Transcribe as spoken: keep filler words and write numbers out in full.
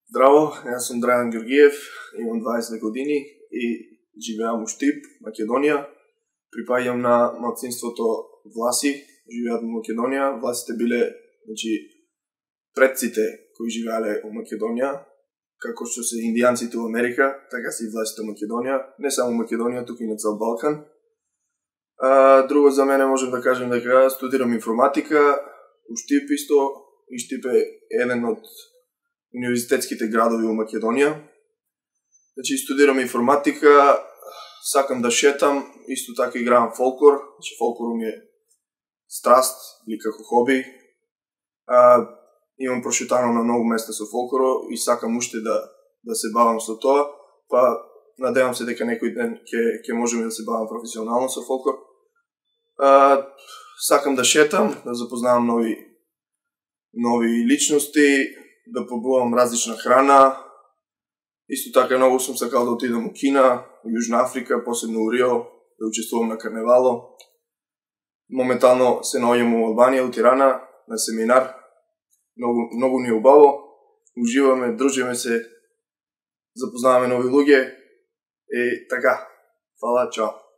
Здраво, јас сум Драјан Ѓоргиев, имам дваесет години и живеам у Штип, Македонија. Припаѓам на малцинството Власи, живеат во Македонија. Власите биле, значи, предците кои живеале во Македонија, како што се индијанците во Америка, така се и власите во Македонија, не само Македонија, туку и на цел Балкан. А, друго за мене можем да кажем дека студирам информатика у Штип исто, и Штип е еден од универзитетските градови во Македонија. Значи, студирам информатика, сакам да шетам, исто така играам фолклор, значи фолклор ми е страст или како хоби. А, имам прошетано на многу места со фолклоро и сакам уште да да се бавам со тоа, па надевам се дека некој ден ќе ќе можеме да се бавам професионално со фолклор. А, сакам да шетам, да запознавам нови нови личности, да пробувам различна храна. Исто така многу сум сакал да отидам у Кина, у Јужна Африка, посебно у Рио, да учествувам на карневало. Моментално се наоѓам у Албанија, у Тирана, на семинар. Многу, многу ни е убаво, уживаме, дружиме се, запознаваме нови луѓе и така. Фала, чао.